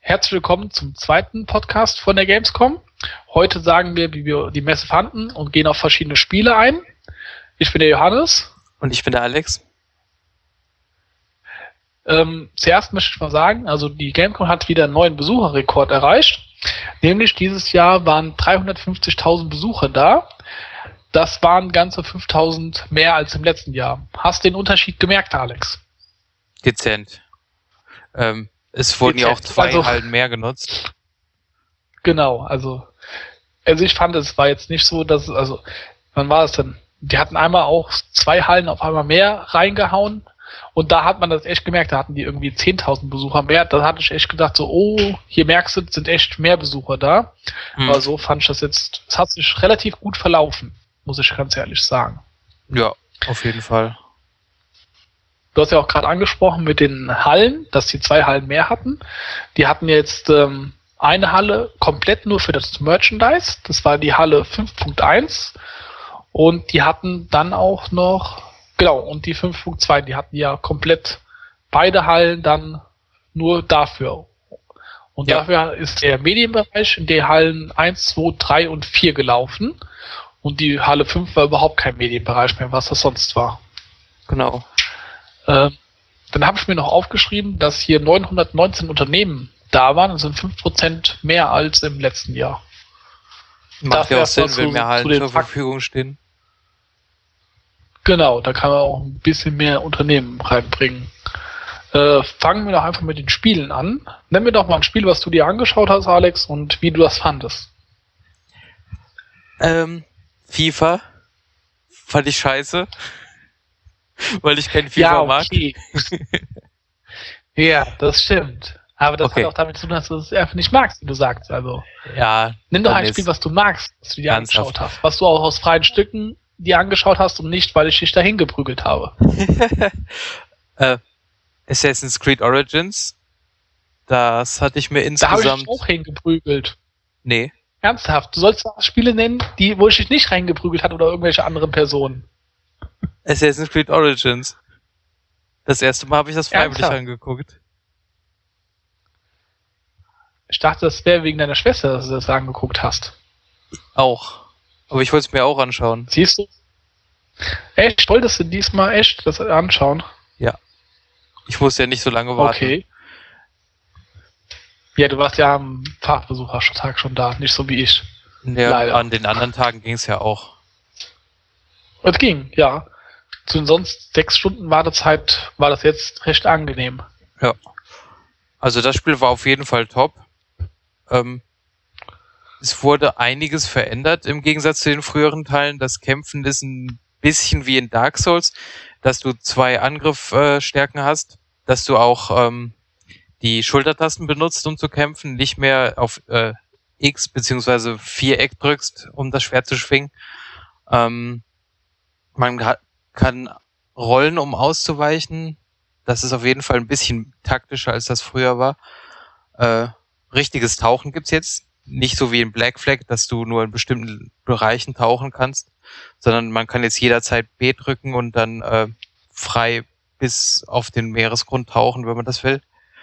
Herzlich willkommen zum zweiten Podcast von der Gamescom. Heute sagen wir, wie wir die Messe fanden und gehen auf verschiedene Spiele ein. Ich bin der Johannes. Und ich bin der Alex. Zuerst möchte ich mal sagen, also die Gamescom hat wieder einen neuen Besucherrekord erreicht. Nämlich dieses Jahr waren 350.000 Besucher da. Das waren ganze 5.000 mehr als im letzten Jahr. Hast du den Unterschied gemerkt, Alex? Dezent. Es wurden ja auch zwei Hallen mehr genutzt. Genau, also ich fand, es war jetzt nicht so, dass, wann war es denn? Die hatten einmal auch 2 Hallen auf einmal mehr reingehauen und da hat man das echt gemerkt, da hatten die irgendwie 10.000 Besucher mehr, da hatte ich echt gedacht so, oh, hier merkst du, sind echt mehr Besucher da. Aber so fand ich das jetzt, es hat sich relativ gut verlaufen, muss ich ganz ehrlich sagen. Ja, auf jeden Fall. Du hast ja auch gerade angesprochen mit den Hallen, dass die 2 Hallen mehr hatten. Die hatten jetzt eine Halle komplett nur für das Merchandise. Das war die Halle 5.1. Und die hatten dann auch noch, genau, und die 5.2, die hatten ja komplett beide Hallen dann nur dafür. Und dafür ist der Medienbereich in die Hallen 1, 2, 3 und 4 gelaufen. Und die Halle 5 war überhaupt kein Medienbereich mehr, was das sonst war. Genau. Dann habe ich mir noch aufgeschrieben, dass hier 919 Unternehmen da waren. Das sind 5% mehr als im letzten Jahr. Macht ja auch Sinn, wenn mehr Hallen zur Verfügung stehen. Genau, da kann man auch ein bisschen mehr Unternehmen reinbringen. Fangen wir doch einfach mit den Spielen an. Nenn mir doch mal ein Spiel, was du dir angeschaut hast, Alex, und wie du das fandest. FIFA fand ich scheiße. Weil ich kein FIFA mag. Ja, das stimmt. Aber das hat auch damit zu tun, dass du es einfach nicht magst, wie du sagst. Also, ja, nimm doch ein Spiel, was du magst, was du dir angeschaut hast. Was du auch aus freien Stücken dir angeschaut hast und nicht, weil ich dich dahin geprügelt habe. Assassin's Creed Origins. Das hatte ich mir insgesamt... Da habe ich dich auch hingeprügelt. Nee. Ernsthaft? Du sollst Spiele nennen, wo ich dich nicht reingeprügelt hat oder irgendwelche anderen Personen. Assassin's Creed Origins. Das erste Mal habe ich das freiwillig angeguckt. Ich dachte, das wäre wegen deiner Schwester, dass du das angeguckt hast. Auch. Aber ich wollte es mir auch anschauen. Siehst du? Echt? Wolltest du diesmal echt das anschauen? Ja. Ich musste ja nicht so lange warten. Okay. Ja, du warst ja am Fachbesuchertag schon da, nicht so wie ich. Ja, leider. An den anderen Tagen ging es ja auch. Es ging, ja. Zu den sonst 6 Stunden Wartezeit war das jetzt recht angenehm. Ja. Also das Spiel war auf jeden Fall top. Es wurde einiges verändert im Gegensatz zu den früheren Teilen. Das Kämpfen ist ein bisschen wie in Dark Souls, dass du 2 Angriffsstärken hast, dass du auch die Schultertasten benutzt, um zu kämpfen, nicht mehr auf X bzw. Viereck drückst, um das Schwert zu schwingen. Man kann rollen, um auszuweichen. Das ist auf jeden Fall ein bisschen taktischer, als das früher war. Richtiges Tauchen gibt's jetzt. Nicht so wie in Black Flag, dass du nur in bestimmten Bereichen tauchen kannst, sondern man kann jetzt jederzeit B drücken und dann frei bis auf den Meeresgrund tauchen, wenn man das will.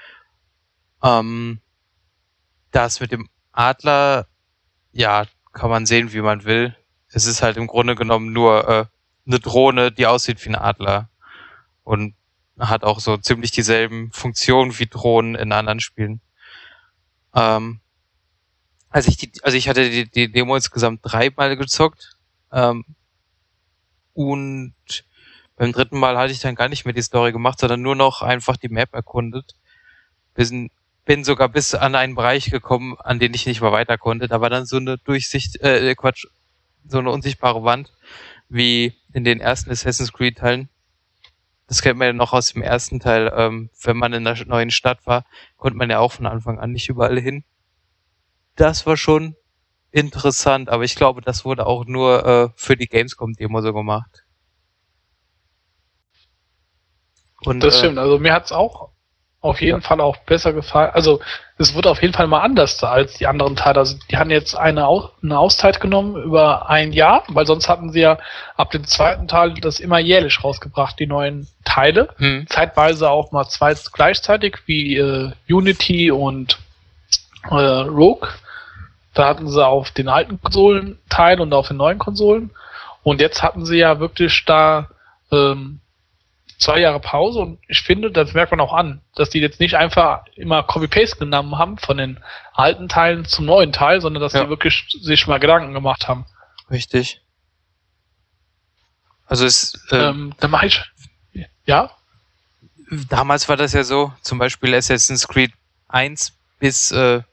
Das mit dem Adler, ja, kann man sehen, wie man will. Es ist halt im Grunde genommen nur eine Drohne, die aussieht wie ein Adler und hat auch so ziemlich dieselben Funktionen wie Drohnen in anderen Spielen. Also ich hatte die Demo insgesamt 3 Mal gezockt und beim 3. Mal hatte ich dann gar nicht mehr die Story gemacht, sondern nur noch einfach die Map erkundet. Bin sogar bis an einen Bereich gekommen, an den ich nicht mehr weiter konnte. Da war dann so eine so eine unsichtbare Wand, wie in den ersten Assassin's Creed Teilen. Das kennt man ja noch aus dem ersten Teil. Wenn man in der neuen Stadt war, konnte man ja auch von Anfang an nicht überall hin. Das war schon interessant, aber ich glaube, das wurde auch nur für die Gamescom-Demo so gemacht. Und, das stimmt, also mir hat's auch auf jeden Fall auch besser gefallen. Also es wird auf jeden Fall mal anders als die anderen Teile. Also die haben jetzt eine Auszeit genommen über ein Jahr, weil sonst hatten sie ja ab dem 2. Teil das immer jährlich rausgebracht, die neuen Teile. Zeitweise auch mal 2 gleichzeitig, wie Unity und Rogue. Da hatten sie auf den alten Konsolen Teil und auf den neuen Konsolen. Und jetzt hatten sie ja wirklich da 2 Jahre Pause. Und ich finde, das merkt man auch an, dass die jetzt nicht einfach immer Copy-Paste genommen haben von den alten Teilen zum neuen Teil, sondern dass die wirklich sich mal Gedanken gemacht haben. Richtig. Also dann mache ich... Ja? Damals war das ja so, zum Beispiel Assassin's Creed 1 bis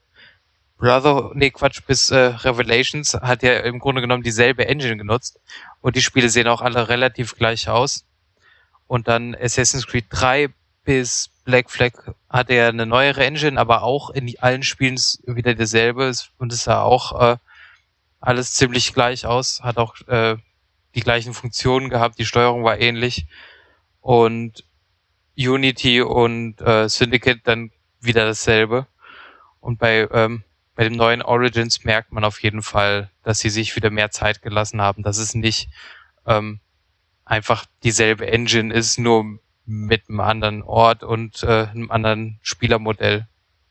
bis Revelations hat ja im Grunde genommen dieselbe Engine genutzt und die Spiele sehen auch alle relativ gleich aus. Und dann Assassin's Creed 3 bis Black Flag hatte ja eine neuere Engine, aber auch in allen Spielen wieder dasselbe und es sah auch alles ziemlich gleich aus, hat auch die gleichen Funktionen gehabt, die Steuerung war ähnlich und Unity und Syndicate dann wieder dasselbe. Und bei dem neuen Origins merkt man auf jeden Fall, dass sie sich wieder mehr Zeit gelassen haben, dass es nicht einfach dieselbe Engine ist, nur mit einem anderen Ort und einem anderen Spielermodell.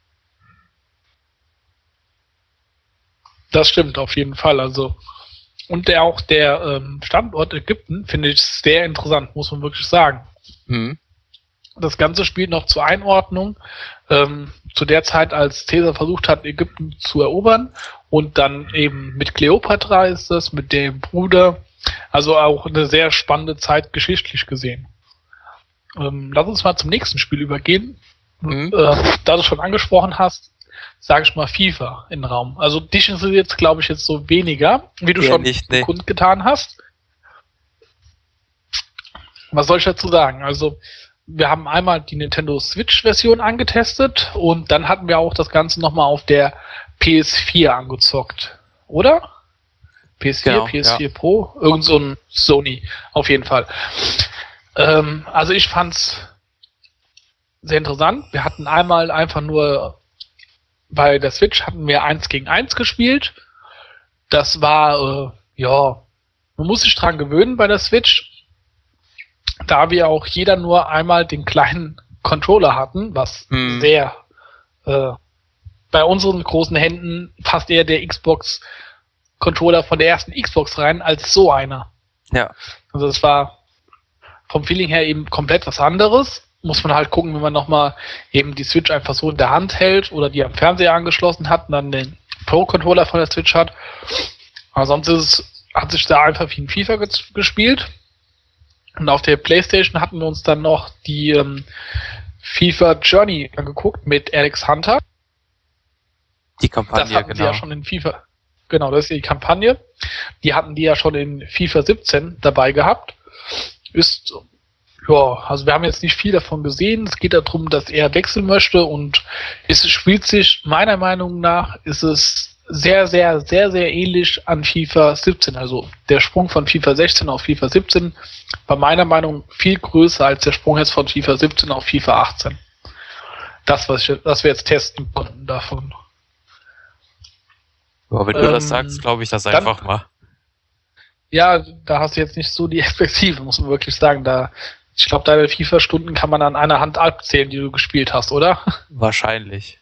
Das stimmt auf jeden Fall. Also und der Standort Ägypten finde ich sehr interessant, muss man wirklich sagen. Mhm. Das Ganze spielt noch zur Einordnung zu der Zeit, als Caesar versucht hat, Ägypten zu erobern und dann eben mit Kleopatra ist das, mit dem Bruder, also auch eine sehr spannende Zeit geschichtlich gesehen. Lass uns mal zum nächsten Spiel übergehen. Da du schon angesprochen hast, sage ich mal FIFA in den Raum. Also dich ist es jetzt, glaube ich, jetzt so weniger, wie du schon kundgetan hast. Was soll ich dazu sagen? Also wir haben einmal die Nintendo Switch-Version angetestet und dann hatten wir auch das Ganze nochmal auf der PS4 angezockt, oder? PS4, genau, PS4 Pro, irgend so ein Sony, auf jeden Fall. Also ich fand's sehr interessant. Wir hatten einmal einfach nur bei der Switch hatten wir 1 gegen 1 gespielt. Das war, man muss sich dran gewöhnen bei der Switch, da wir auch jeder nur einmal den kleinen Controller hatten, was sehr bei unseren großen Händen passt eher der Xbox-Controller von der ersten Xbox rein als so einer. Ja. Also es war vom Feeling her eben komplett was anderes. Muss man halt gucken, wenn man nochmal eben die Switch einfach so in der Hand hält oder die am Fernseher angeschlossen hat und dann den Pro-Controller von der Switch hat. Aber sonst hat sich da einfach wie ein FIFA gespielt. Und auf der PlayStation hatten wir uns dann noch die FIFA Journey angeguckt mit Alex Hunter. Die Kampagne, das hatten sie ja schon in FIFA. Genau, das ist die Kampagne. Die hatten die ja schon in FIFA 17 dabei gehabt. Also wir haben jetzt nicht viel davon gesehen. Es geht darum, dass er wechseln möchte und es spielt sich, meiner Meinung nach, ist es sehr, sehr, sehr, sehr ähnlich an FIFA 17. Also der Sprung von FIFA 16 auf FIFA 17 war meiner Meinung nach viel größer als der Sprung jetzt von FIFA 17 auf FIFA 18. Das, was wir jetzt testen konnten davon. Ja, wenn du das sagst, glaube ich das einfach mal. Ja, da hast du jetzt nicht so die Perspektive, muss man wirklich sagen. Ich glaube, deine FIFA-Stunden kann man an einer Hand abzählen, die du gespielt hast, oder? Wahrscheinlich.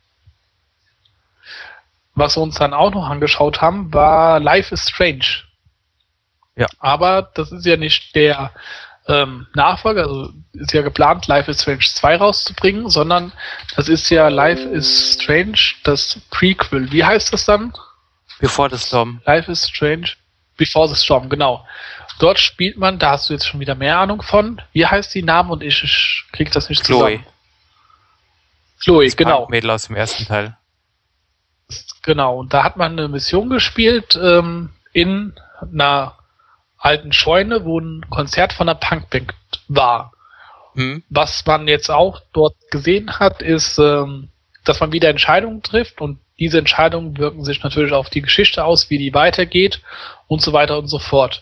Was wir uns dann auch noch angeschaut haben, war Life is Strange. Ja. Aber das ist ja nicht der Nachfolger, also ist ja geplant, Life is Strange 2 rauszubringen, sondern das ist ja Life is Strange, das Prequel. Wie heißt das dann? Before the Storm. Life is Strange Before the Storm, genau. Dort spielt man, da hast du jetzt schon wieder mehr Ahnung von. Wie heißt die Namen und ich krieg das nicht zusammen. Chloe, das genau. Mädel aus dem ersten Teil. Genau, und da hat man eine Mission gespielt in einer alten Scheune, wo ein Konzert von einer Punkband war. Was man jetzt auch dort gesehen hat, ist, dass man wieder Entscheidungen trifft und diese Entscheidungen wirken sich natürlich auf die Geschichte aus, wie die weitergeht und so weiter und so fort.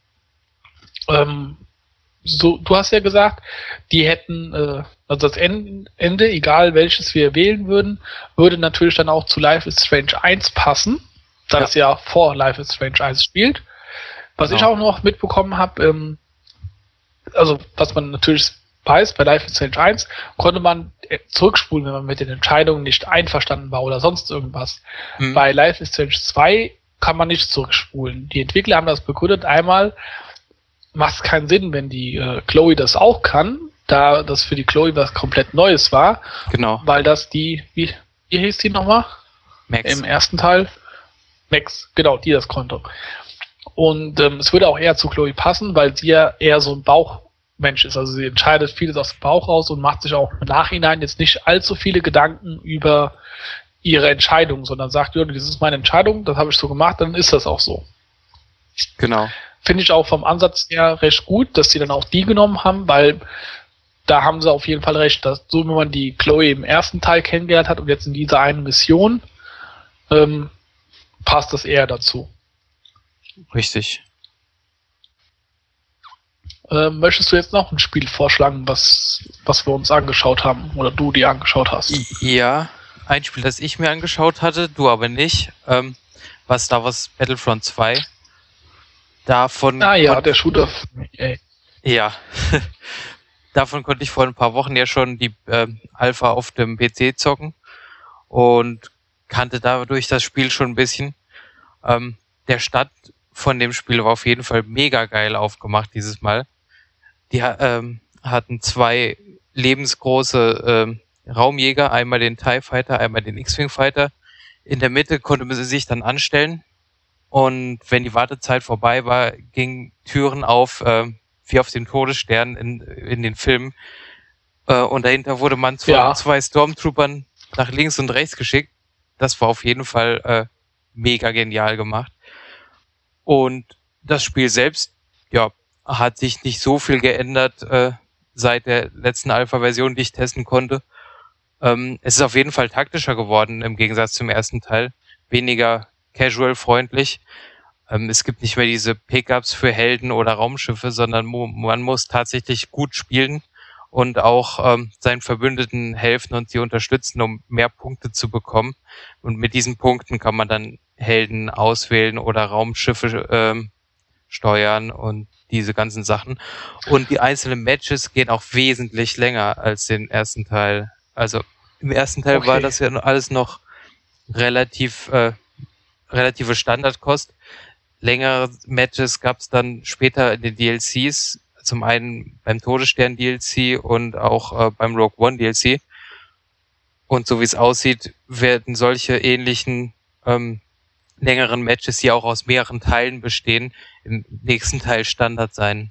Du hast ja gesagt, die hätten, also das Ende, egal welches wir wählen würden, würde natürlich dann auch zu Life is Strange 1 passen, da es ja vor Life is Strange 1 spielt. Was ich auch noch mitbekommen habe, also was man natürlich weiß, bei Life is Strange 1 konnte man zurückspulen, wenn man mit den Entscheidungen nicht einverstanden war oder sonst irgendwas. Bei Life is Strange 2 kann man nicht zurückspulen. Die Entwickler haben das begründet. Einmal macht es keinen Sinn, wenn die Chloe das auch kann, da das für die Chloe was komplett Neues war. Genau. Weil das wie hieß die nochmal? Max. Im ersten Teil? Max, genau, die das konnte. Und es würde auch eher zu Chloe passen, weil sie ja eher so ein Bauchmensch ist. Also sie entscheidet vieles aus dem Bauch raus und macht sich auch im Nachhinein jetzt nicht allzu viele Gedanken über ihre Entscheidung, sondern sagt, ja, das ist meine Entscheidung, das habe ich so gemacht, dann ist das auch so. Genau. Finde ich auch vom Ansatz her recht gut, dass sie dann auch die genommen haben, weil da haben sie auf jeden Fall recht, dass so wie man die Chloe im ersten Teil kennengelernt hat und jetzt in dieser einen Mission, passt das eher dazu. Richtig. Möchtest du jetzt noch ein Spiel vorschlagen, was wir uns angeschaut haben oder du dir angeschaut hast? Ja, ein Spiel, das ich mir angeschaut hatte, du aber nicht, war Star Wars Battlefront 2. Davon der Shooter. Ja, davon konnte ich vor ein paar Wochen ja schon die Alpha auf dem PC zocken und kannte dadurch das Spiel schon ein bisschen. Der Start von dem Spiel war auf jeden Fall mega geil aufgemacht dieses Mal. Die hatten 2 lebensgroße Raumjäger, einmal den TIE Fighter, einmal den X-Wing Fighter. In der Mitte konnte man sie sich dann anstellen und wenn die Wartezeit vorbei war, gingen Türen auf, wie auf dem Todesstern in den Filmen. Und dahinter wurde man von 2 Stormtroopern nach links und rechts geschickt. Das war auf jeden Fall mega genial gemacht. Und das Spiel selbst, ja, hat sich nicht so viel geändert seit der letzten Alpha-Version, die ich testen konnte. Es ist auf jeden Fall taktischer geworden im Gegensatz zum ersten Teil. Weniger casual-freundlich. Es gibt nicht mehr diese Pickups für Helden oder Raumschiffe, sondern man muss tatsächlich gut spielen und auch seinen Verbündeten helfen und sie unterstützen, um mehr Punkte zu bekommen. Und mit diesen Punkten kann man dann Helden auswählen oder Raumschiffe steuern und diese ganzen Sachen. Und die einzelnen Matches gehen auch wesentlich länger als den ersten Teil. Also im ersten Teil war das ja alles noch relative Standardkost. Längere Matches gab es dann später in den DLCs, zum einen beim Todesstern DLC und auch beim Rogue One DLC. Und so wie es aussieht, werden solche ähnlichen längeren Matches, die auch aus mehreren Teilen bestehen, im nächsten Teil Standard sein.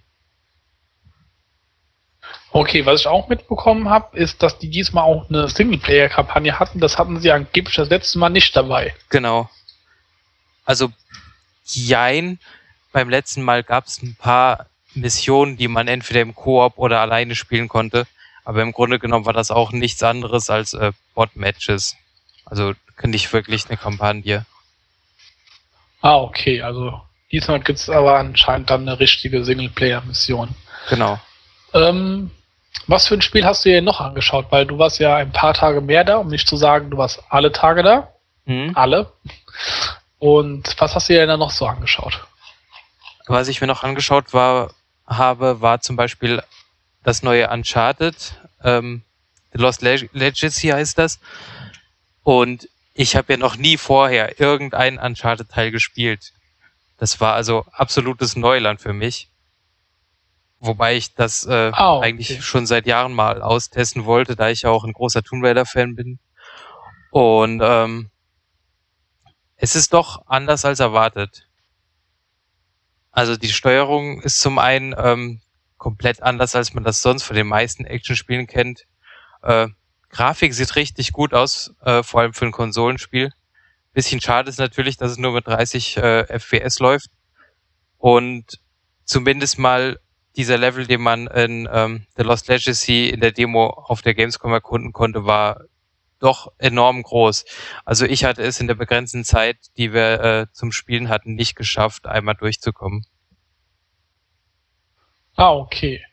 Okay, was ich auch mitbekommen habe, ist, dass die diesmal auch eine Singleplayer-Kampagne hatten. Das hatten sie angeblich das letzte Mal nicht dabei. Genau. Also, jein. Beim letzten Mal gab es ein paar Missionen, die man entweder im Koop oder alleine spielen konnte. Aber im Grunde genommen war das auch nichts anderes als Bot-Matches. Also nicht wirklich eine Kampagne. Okay. Also diesmal gibt es aber anscheinend dann eine richtige Singleplayer-Mission. Genau. Was für ein Spiel hast du dir noch angeschaut? Weil du warst ja ein paar Tage mehr da, um nicht zu sagen, du warst alle Tage da. Alle. Und was hast du dir denn noch so angeschaut? Was ich mir noch angeschaut habe, war zum Beispiel das neue Uncharted. The Lost Legacy heißt das. Und ich habe ja noch nie vorher irgendeinen Uncharted-Teil gespielt. Das war also absolutes Neuland für mich. Wobei ich das eigentlich schon seit Jahren mal austesten wollte, da ich ja auch ein großer Tomb Raider-Fan bin. Und es ist doch anders als erwartet. Also die Steuerung ist zum einen komplett anders, als man das sonst von den meisten Actionspielen kennt. Grafik sieht richtig gut aus, vor allem für ein Konsolenspiel. Bisschen schade ist natürlich, dass es nur mit 30 FPS läuft. Und zumindest mal dieser Level, den man in The Lost Legacy in der Demo auf der Gamescom erkunden konnte, war doch enorm groß. Also ich hatte es in der begrenzten Zeit, die wir zum Spielen hatten, nicht geschafft, einmal durchzukommen. Okay.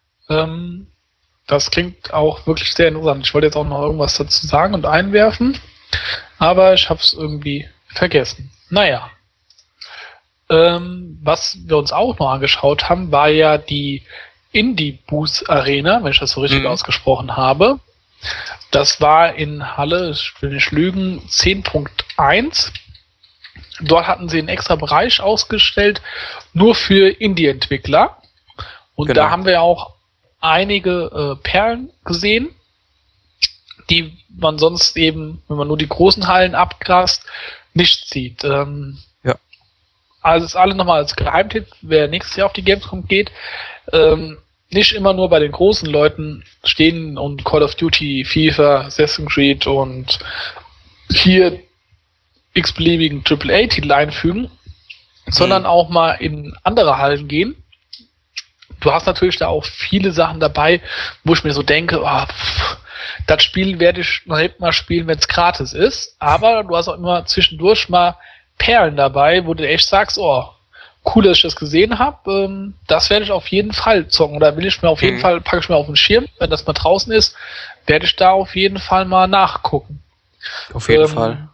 Das klingt auch wirklich sehr interessant. Ich wollte jetzt auch noch irgendwas dazu sagen und einwerfen, aber ich habe es irgendwie vergessen. Naja. Was wir uns auch noch angeschaut haben, war ja die Indie Boost Arena, wenn ich das so richtig Mhm. ausgesprochen habe. Das war in Halle, ich will nicht lügen, 10.1. Dort hatten sie einen extra Bereich ausgestellt, nur für Indie-Entwickler. Und Genau. da haben wir auch einige Perlen gesehen, die man sonst eben, wenn man nur die großen Hallen abgrast, nicht sieht. Ja. Also ist alle nochmal als Geheimtipp, wer nächstes Jahr auf die Gamescom geht, nicht immer nur bei den großen Leuten stehen und Call of Duty, FIFA, Assassin's Creed und hier x-beliebigen AAA-Titel einfügen, sondern auch mal in andere Hallen gehen. Du hast natürlich da auch viele Sachen dabei, wo ich mir so denke, das Spiel werde ich noch nicht mal spielen, wenn es gratis ist, aber du hast auch immer zwischendurch mal Perlen dabei, wo du echt sagst, cool, dass ich das gesehen habe, das werde ich auf jeden Fall zocken, oder will ich mir auf jeden Fall, packe ich mir auf den Schirm, wenn das mal draußen ist, werde ich da auf jeden Fall mal nachgucken. Auf jeden Fall.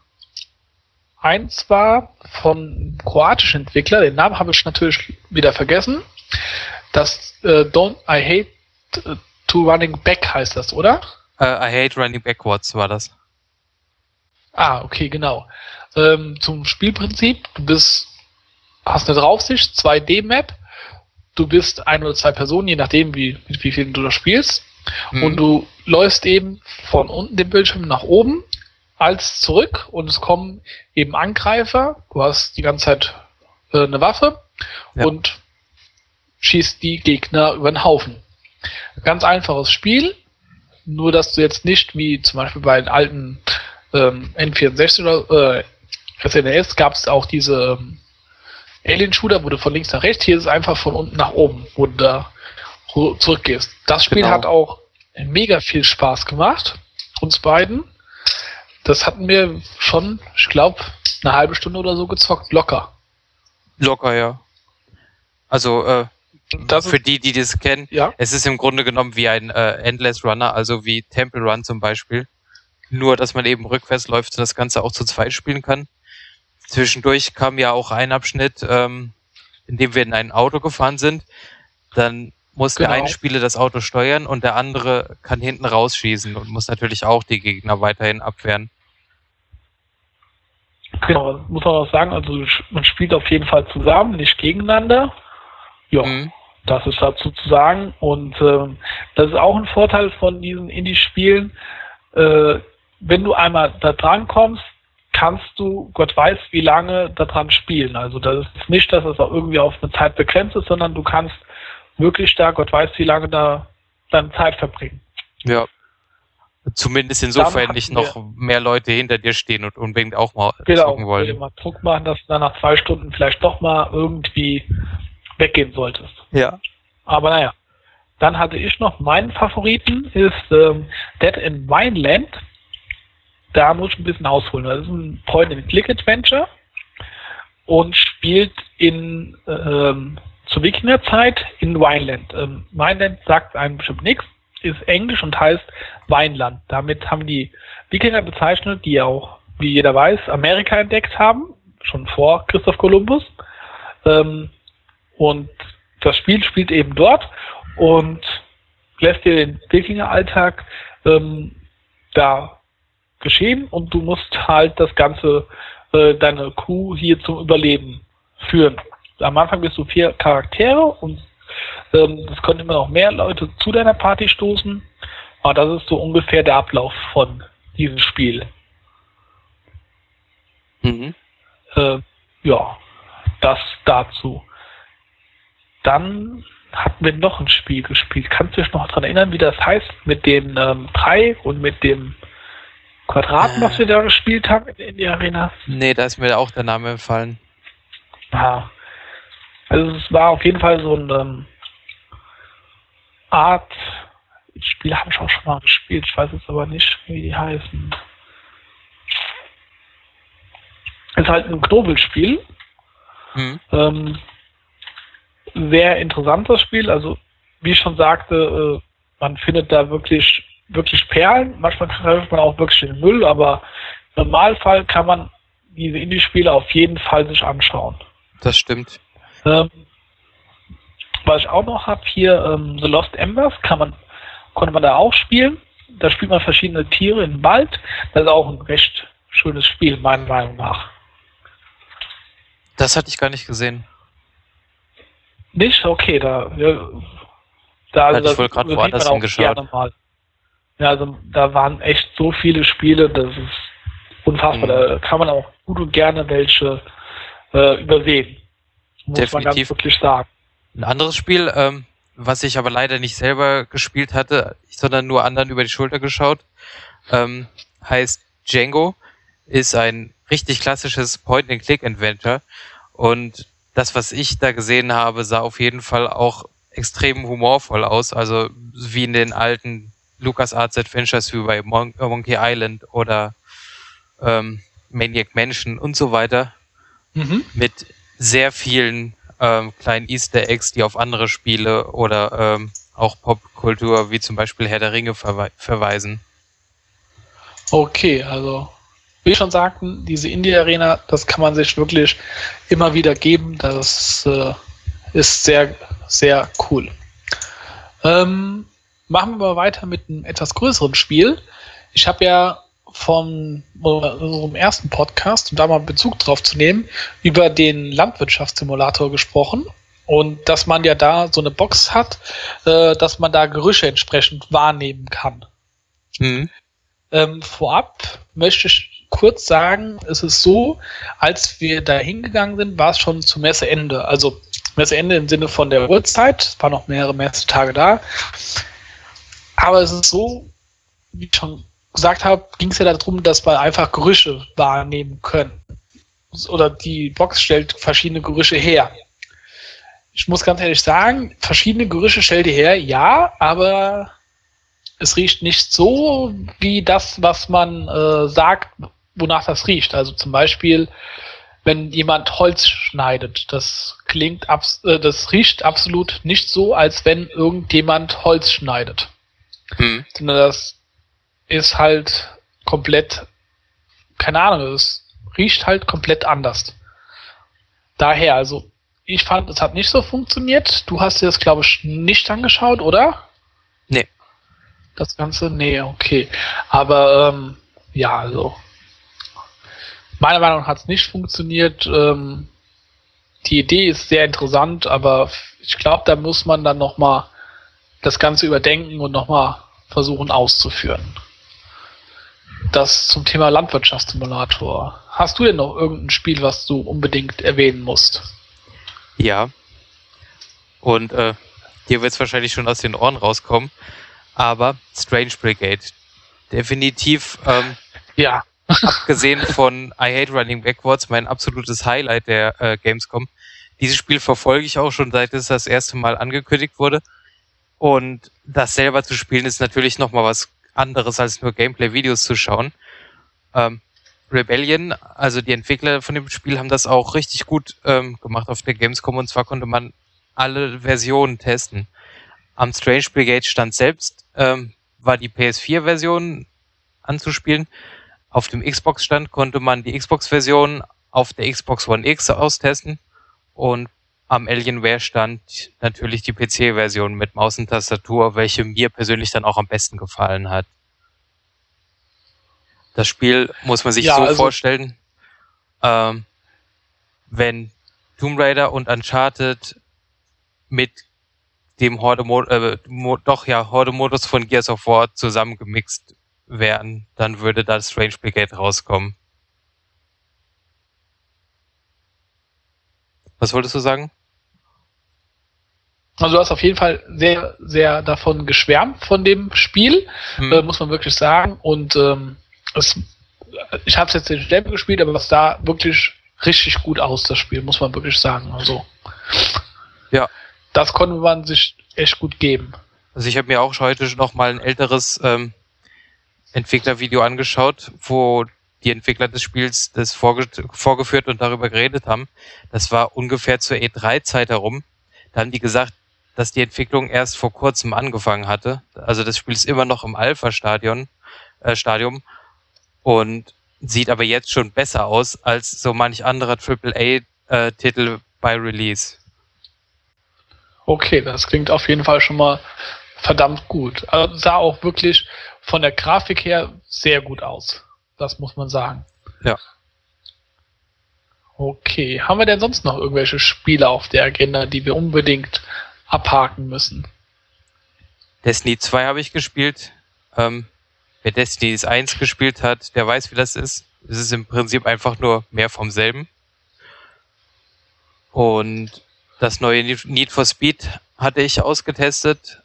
Eins war von kroatischen Entwickler, den Namen habe ich natürlich wieder vergessen. Das Don't I Hate to Running Back heißt das, oder? I Hate Running Backwards war das. Okay, genau. Zum Spielprinzip, hast eine Draufsicht, 2D-Map, du bist 1 oder 2 Personen, je nachdem, mit wie vielen du das spielst, und du läufst eben von unten den Bildschirm nach oben als zurück und es kommen eben Angreifer, du hast die ganze Zeit eine Waffe und schießt die Gegner über den Haufen. Ganz einfaches Spiel, nur dass du jetzt nicht wie zum Beispiel bei den alten N64 oder SNES gab es auch diese Alien-Shooter, wo du von links nach rechts, hier ist es einfach von unten nach oben, wo du da zurückgehst. Das Spiel hat auch mega viel Spaß gemacht, uns beiden. Das hatten wir schon, ich glaube, eine halbe Stunde oder so gezockt, locker. Locker, ja. Also, Das für die das kennen, ja. Es ist im Grunde genommen wie ein Endless Runner, also wie Temple Run zum Beispiel. Nur, dass man eben rückwärts läuft und das Ganze auch zu zweit spielen kann. Zwischendurch kam ja auch ein Abschnitt, in dem wir in ein Auto gefahren sind. Dann muss der eine Spieler das Auto steuern und der andere kann hinten rausschießen und muss natürlich auch die Gegner weiterhin abwehren. Genau, muss man auch sagen, also man spielt auf jeden Fall zusammen, nicht gegeneinander. Ja, das ist dazu zu sagen. Und das ist auch ein Vorteil von diesen Indie-Spielen. Wenn du einmal da dran kommst, kannst du, Gott weiß, wie lange da dran spielen. Also das ist nicht, dass es auch irgendwie auf eine Zeit begrenzt ist, sondern du kannst wirklich da, Gott weiß, wie lange da deine Zeit verbringen. Ja. Zumindest insofern nicht noch mehr Leute hinter dir stehen und unbedingt auch mal zocken wollen. Genau, mal Druck machen, dass du dann nach 2 Stunden vielleicht doch mal irgendwie weggehen solltest. Ja. Aber naja. Dann hatte ich noch meinen Favoriten, ist Dead in Vineland. Da muss ich ein bisschen ausholen. Das ist ein Point-and-Click-Adventure und spielt zur Wikingerzeit in Vineland. Vineland sagt einem bestimmt nichts, ist Englisch und heißt Weinland. Damit haben die Wikinger bezeichnet, die auch, wie jeder weiß, Amerika entdeckt haben, schon vor Christoph Kolumbus. Und das Spiel spielt eben dort und lässt dir den Wikinger-Alltag da geschehen und du musst halt das Ganze, deine Crew hier zum Überleben führen. Am Anfang bist du 4 Charaktere und es können immer noch mehr Leute zu deiner Party stoßen. Aber das ist so ungefähr der Ablauf von diesem Spiel. Ja, das dazu. Dann hatten wir noch ein Spiel gespielt. Kannst du dich noch daran erinnern, wie das heißt? Mit dem Dreieck und mit dem Quadraten, was wir da gespielt haben in die Arena? Nee, da ist mir auch der Name entfallen. Ja. Also es war auf jeden Fall so eine Art Spiel, habe ich auch schon mal gespielt. Ich weiß jetzt aber nicht, wie die heißen. Es ist halt ein Knobelspiel. Sehr interessantes Spiel. Also wie ich schon sagte, man findet da wirklich Perlen. Manchmal trifft man auch wirklich den Müll, aber im Normalfall kann man diese Indie-Spiele auf jeden Fall sich anschauen. Das stimmt. Was ich auch noch habe hier, The Lost Embers, konnte man da auch spielen. Da spielt man verschiedene Tiere im Wald. Das ist auch ein recht schönes Spiel, meiner Meinung nach. Das hatte ich gar nicht gesehen. Nicht? Okay, Hatte ich wohl gerade woanders hingeschaut. Ja, also da waren echt so viele Spiele, das ist unfassbar. Da kann man auch gut und gerne welche übersehen. Muss Definitiv. man ganz wirklich sagen. Ein anderes Spiel, was ich aber leider nicht selber gespielt hatte, sondern nur anderen über die Schulter geschaut, heißt Django, ist ein richtig klassisches Point-and-Click-Adventure und das, was ich da gesehen habe, sah auf jeden Fall auch extrem humorvoll aus, also wie in den alten LucasArts Adventures wie bei Monkey Island oder Maniac Mansion und so weiter, mit sehr vielen kleinen Easter Eggs, die auf andere Spiele oder auch Popkultur wie zum Beispiel Herr der Ringe verweisen. Okay, also wie schon sagten, diese Indie-Arena, das kann man sich wirklich immer wieder geben. Das ist sehr, sehr cool. Machen wir mal weiter mit einem etwas größeren Spiel. Ich habe ja von unserem ersten Podcast, um da mal Bezug drauf zu nehmen, über den Landwirtschaftssimulator gesprochen. Und dass man ja da so eine Box hat, dass man da Geräusche entsprechend wahrnehmen kann. Vorab möchte ich kurz sagen, es ist so, als wir da hingegangen sind, war es schon zu Messeende. Also Messeende im Sinne von der Uhrzeit, es waren noch mehrere Messetage da. Aber es ist so, wie ich schon gesagt habe, ging es ja darum, dass wir einfach Gerüche wahrnehmen können. Oder die Box stellt verschiedene Gerüche her. Ich muss ganz ehrlich sagen, verschiedene Gerüche stellt die her, ja, aber es riecht nicht so wie das, was man sagt, wonach das riecht. Also zum Beispiel, wenn jemand Holz schneidet, das riecht absolut nicht so, als wenn irgendjemand Holz schneidet. Sondern das ist halt komplett, keine Ahnung, es riecht halt komplett anders. Daher, also ich fand, es hat nicht so funktioniert. Du hast dir das, glaube ich, nicht angeschaut, oder? Nee. Das Ganze? Nee, okay. Aber ja, also meiner Meinung nach hat es nicht funktioniert. Die Idee ist sehr interessant, aber ich glaube, da muss man dann nochmal das Ganze überdenken und nochmal versuchen auszuführen. Das zum Thema Landwirtschaftssimulator. Hast du denn noch irgendein Spiel, was du unbedingt erwähnen musst? Ja. Und dir wird es wahrscheinlich schon aus den Ohren rauskommen. Aber Strange Brigade. Definitiv, ja. Abgesehen von I Hate Running Backwards, mein absolutes Highlight der Gamescom. Dieses Spiel verfolge ich auch schon, seit es das erste Mal angekündigt wurde. Und das selber zu spielen ist natürlich nochmal was anderes, als nur Gameplay-Videos zu schauen. Rebellion, also die Entwickler von dem Spiel, haben das auch richtig gut gemacht auf der Gamescom. Und zwar konnte man alle Versionen testen. Am Strange Brigade Stand selbst war die PS4-Version anzuspielen. Auf dem Xbox-Stand konnte man die Xbox-Version auf der Xbox One X austesten. Und am Alienware-Stand natürlich die PC-Version mit Maus und Tastatur, welche mir persönlich dann auch am besten gefallen hat. Das Spiel muss man sich vorstellen, wenn Tomb Raider und Uncharted mit dem Horde-Modus von Gears of War zusammengemixt wären, dann würde da Strange Brigade rauskommen. Was wolltest du sagen? Also du hast auf jeden Fall sehr, sehr davon geschwärmt, von dem Spiel, muss man wirklich sagen. Und ich habe es jetzt nicht selber gespielt, aber was da wirklich richtig gut aus, das Spiel, muss man wirklich sagen. Also ja, das konnte man sich echt gut geben. Also ich habe mir auch heute noch mal ein älteres Entwicklervideo angeschaut, wo die Entwickler des Spiels das vorgeführt und darüber geredet haben. Das war ungefähr zur E3-Zeit herum. Da haben die gesagt, dass die Entwicklung erst vor kurzem angefangen hatte. Also das Spiel ist immer noch im Alpha-Stadium und sieht aber jetzt schon besser aus als so manch anderer AAA-Titel bei Release. Okay, das klingt auf jeden Fall schon mal verdammt gut. Also sah auch wirklich von der Grafik her sehr gut aus. Das muss man sagen. Ja. Okay, haben wir denn sonst noch irgendwelche Spiele auf der Agenda, die wir unbedingt abhaken müssen? Destiny 2 habe ich gespielt. Wer Destiny 1 gespielt hat, der weiß, wie das ist. Es ist im Prinzip einfach nur mehr vom selben. Und das neue Need for Speed hatte ich ausgetestet.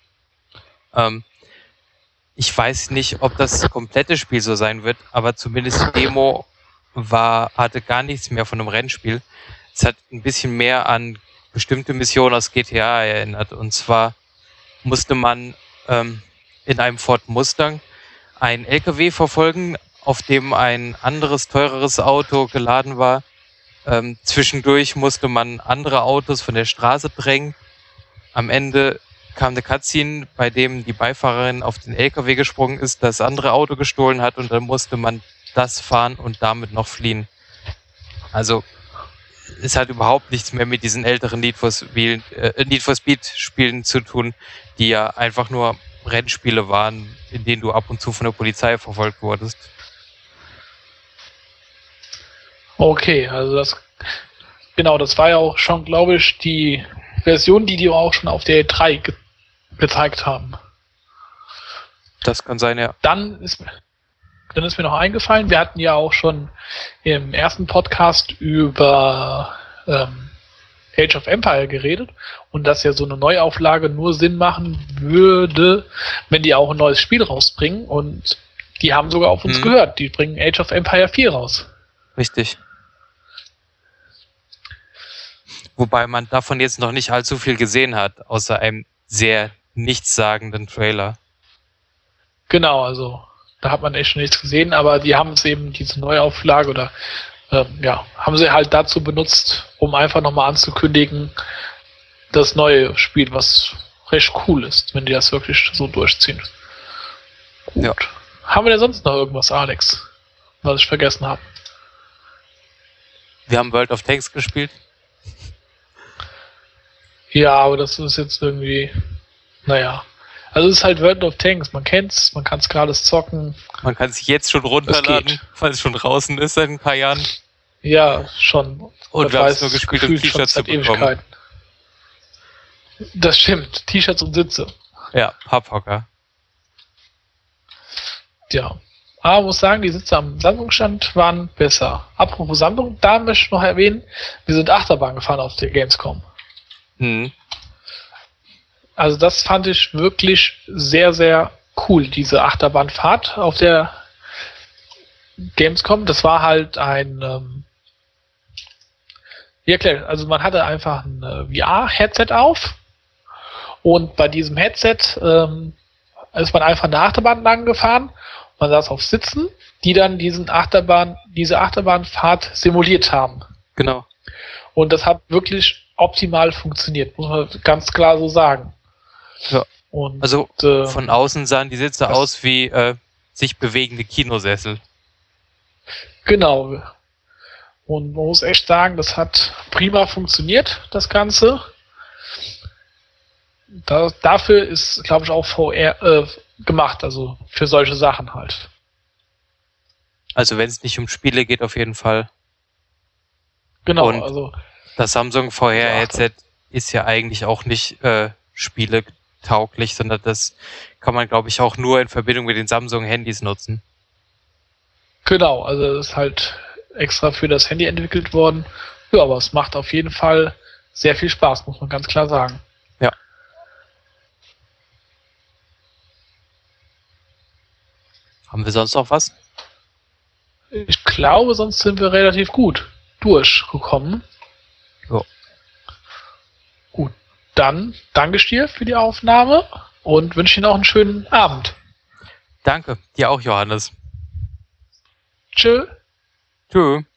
Ich weiß nicht, ob das komplette Spiel so sein wird, aber zumindest die Demo hatte gar nichts mehr von einem Rennspiel. Es hat ein bisschen mehr an bestimmte Missionen aus GTA erinnert. Und zwar musste man in einem Ford Mustang einen LKW verfolgen, auf dem ein anderes, teureres Auto geladen war. Zwischendurch musste man andere Autos von der Straße drängen. Am Ende kam eine Cutscene, bei dem die Beifahrerin auf den LKW gesprungen ist, das andere Auto gestohlen hat und dann musste man das fahren und damit noch fliehen. Also es hat überhaupt nichts mehr mit diesen älteren Need for Speed Spielen zu tun, die ja einfach nur Rennspiele waren, in denen du ab und zu von der Polizei verfolgt wurdest. Okay, also das war ja auch schon, glaube ich, die Version, die auch schon auf der E3 gezeigt haben. Das kann sein, ja. Dann ist mir noch eingefallen, wir hatten ja auch schon im ersten Podcast über Age of Empire geredet und dass ja so eine Neuauflage nur Sinn machen würde, wenn die auch ein neues Spiel rausbringen, und die haben sogar auf uns gehört. Die bringen Age of Empire 4 raus. Richtig. Wobei man davon jetzt noch nicht allzu viel gesehen hat, außer einem sehr nichtssagenden Trailer. Genau, also da hat man echt schon nichts gesehen, aber die haben es eben, diese Neuauflage oder haben sie halt dazu benutzt, um einfach nochmal anzukündigen, das neue Spiel, was recht cool ist, wenn die das wirklich so durchziehen. Gut. Ja. Haben wir denn sonst noch irgendwas, Alex, was ich vergessen habe? Wir haben World of Tanks gespielt. Ja, aber das ist jetzt irgendwie, also es ist halt World of Tanks, man kennt's, man kann es gerade zocken. Man kann es jetzt schon runterladen, weil es schon draußen ist seit ein paar Jahren. Ja, schon. Und wir haben es nur gespielt, um T-Shirts zu bekommen. Das stimmt, T-Shirts und Sitze. Ja, Papphocker. Ja, aber muss sagen, die Sitze am Samsung-Stand waren besser. Apropos Samsung, da möchte ich noch erwähnen, wir sind Achterbahn gefahren auf der Gamescom. Also das fand ich wirklich sehr, sehr cool, diese Achterbahnfahrt auf der Gamescom. Das war halt also man hatte einfach ein VR-Headset auf und bei diesem Headset ist man einfach eine Achterbahn lang gefahren. Man saß auf Sitzen, die dann diese Achterbahnfahrt simuliert haben. Genau. Und das hat wirklich optimal funktioniert, muss man ganz klar so sagen. Ja. Und, also von außen sahen die Sitze aus wie sich bewegende Kinosessel. Genau. Und man muss echt sagen, das hat prima funktioniert, das Ganze. Dafür ist, glaube ich, auch VR gemacht, also für solche Sachen halt. Also wenn es nicht um Spiele geht, auf jeden Fall. Genau, und also das Samsung VR-Headset ist ja eigentlich auch nicht spieletauglich, sondern das kann man, glaube ich, auch nur in Verbindung mit den Samsung-Handys nutzen. Genau, also das ist halt extra für das Handy entwickelt worden. Ja, aber es macht auf jeden Fall sehr viel Spaß, muss man ganz klar sagen. Ja. Haben wir sonst noch was? Ich glaube, sonst sind wir relativ gut durchgekommen. Ja. Gut, dann danke ich dir für die Aufnahme und wünsche Ihnen auch einen schönen Abend. Danke, dir auch, Johannes. Tschö. Tschö.